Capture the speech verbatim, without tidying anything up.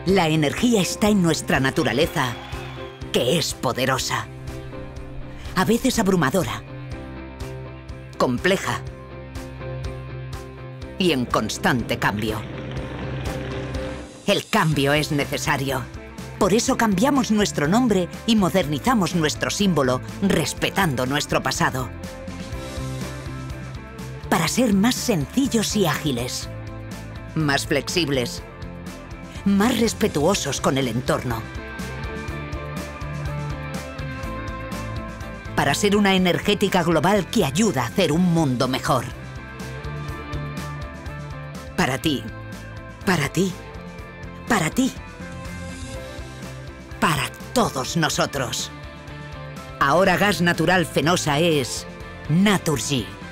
La energía está en nuestra naturaleza, que es poderosa. A veces abrumadora, compleja y en constante cambio. El cambio es necesario. Por eso cambiamos nuestro nombre y modernizamos nuestro símbolo, respetando nuestro pasado. Para ser más sencillos y ágiles, más flexibles, más respetuosos con el entorno. Para ser una energética global que ayuda a hacer un mundo mejor. Para ti, para ti, para ti. Para todos nosotros. Ahora Gas Natural Fenosa es Naturgy.